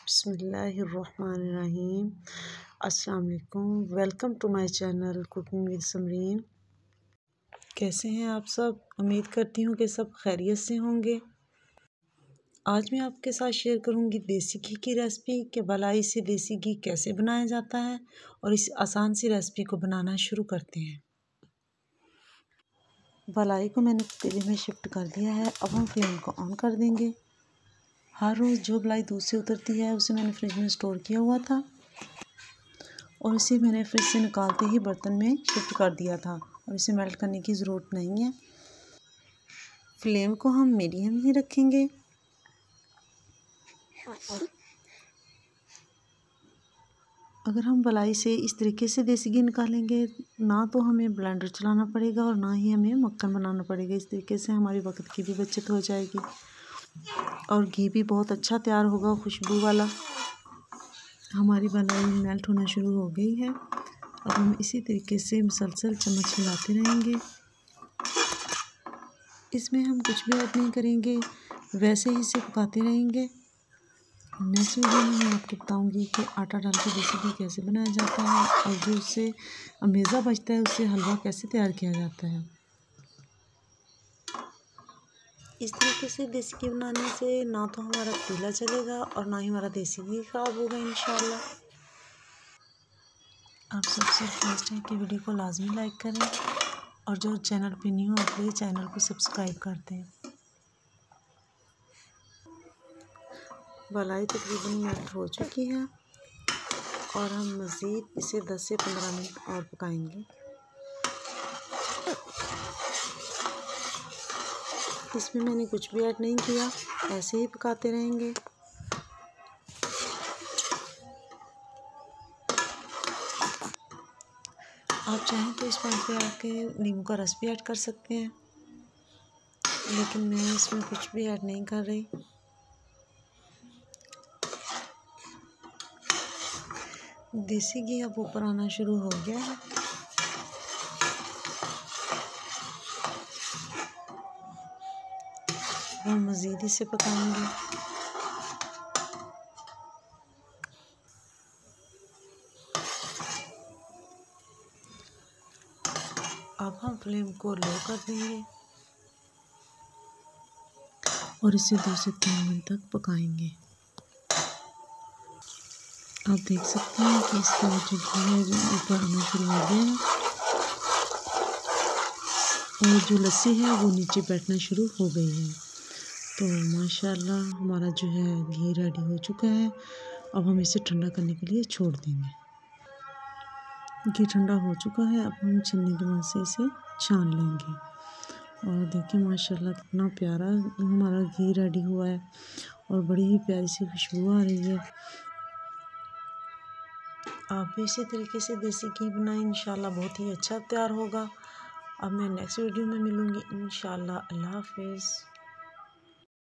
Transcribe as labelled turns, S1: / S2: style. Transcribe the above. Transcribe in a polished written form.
S1: बिस्मिल्लाहिर्रहमानिर्रहीम। अस्सलाम वालेकुम। Welcome to my channel cooking with Samreen. कैसे हैं आप सब? उम्मीद करती हूँ कि सब खैरियत से होंगे। आज मैं आपके साथ शेयर करूँगी देसी घी की रेसिपी कि मलाई से देसी घी कैसे बनाया जाता है, और इस आसान सी रेसिपी को बनाना शुरू करते हैं। मलाई को मैंने पतीले में शिफ्ट कर दिया है। अब हम फ्लेम को ऑन कर देंगे। हर रोज़ जो मलाई दूध से उतरती है उसे मैंने फ्रिज में स्टोर किया हुआ था, और इसे मैंने फ्रिज से निकालते ही बर्तन में शिफ्ट कर दिया था, और इसे मेल्ट करने की ज़रूरत नहीं है। फ्लेम को हम मीडियम ही रखेंगे। अगर हम मलाई से इस तरीके से देसी घी निकालेंगे, ना तो हमें ब्लेंडर चलाना पड़ेगा और ना ही हमें मक्खन बनाना पड़ेगा। इस तरीके से हमारी वक्त की भी बचत हो जाएगी और घी भी बहुत अच्छा तैयार होगा, खुशबू वाला। हमारी मलाई मेल्ट होना शुरू हो गई है। अब हम इसी तरीके से मुसलसल चम्मच हिलाते रहेंगे। इसमें हम कुछ भी ऐड नहीं करेंगे, वैसे ही इसे पकाते रहेंगे। नेक्स्ट वीडियो में मैं आपको बताऊंगी कि आटा डाल के देसी घी कैसे बनाया जाता है, और जो उससे अमेज़ा बचता है उससे हलवा कैसे तैयार किया जाता है। इस तरीके से देसी घी बनाने से ना तो हमारा पतीला चलेगा और ना ही हमारा देसी घी खराब होगा इंशाल्लाह। आप सबसे रिक्वेस्ट है कि वीडियो को लाजमी लाइक करें, और जो चैनल पे न्यू हो प्लीज़ चैनल को सब्सक्राइब कर दें। मलाई तकरीबन मेल्ट हो चुकी है, और हम मज़ीद इसे 10 से 15 मिनट और पकाएंगे। इसमें मैंने कुछ भी ऐड नहीं किया, ऐसे ही पकाते रहेंगे। आप चाहें तो इस पॉइंट पे आके नींबू का रस भी ऐड कर सकते हैं, लेकिन मैं इसमें कुछ भी ऐड नहीं कर रही। देसी घी अब ऊपर आना शुरू हो गया है। हम मज़ीद इसे पकाएंगे। अब हम फ्लेम को लो कर देंगे और इसे 2 से 3 मिनट तक पकाएंगे। आप देख सकते हैं कि इसका जो घी है वो ऊपर आना शुरू हो गया है, और जो लस्सी है वो नीचे बैठना शुरू हो गई है। तो माशाल्लाह हमारा जो है घी रेडी हो चुका है। अब हम इसे ठंडा करने के लिए छोड़ देंगे। घी ठंडा हो चुका है। अब हम छन्नी की मदद से इसे छान लेंगे, और देखिए माशाल्लाह कितना प्यारा हमारा घी रेडी हुआ है, और बड़ी ही प्यारी सी खुशबू आ रही है। आप भी इसी तरीके से देसी घी बनाएं, इंशाल्लाह बहुत ही अच्छा तैयार होगा। अब मैं नेक्स्ट वीडियो में मिलूँगी इंशाल्लाह। अल्लाह हाफिज़।